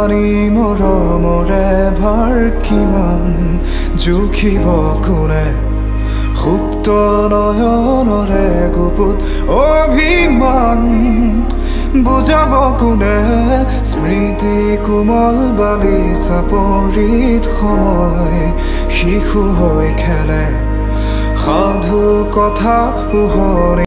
জানি মৰমৰে ভাৰ কিমান জুখিব কোনে সুপ্ত নয়নৰে গুপুত অভিমান বুজাব কোনে স্মৃতি কোমল বালি চাপৰিত সময় শিশু হৈ খেলে সাধু কথা উহৰি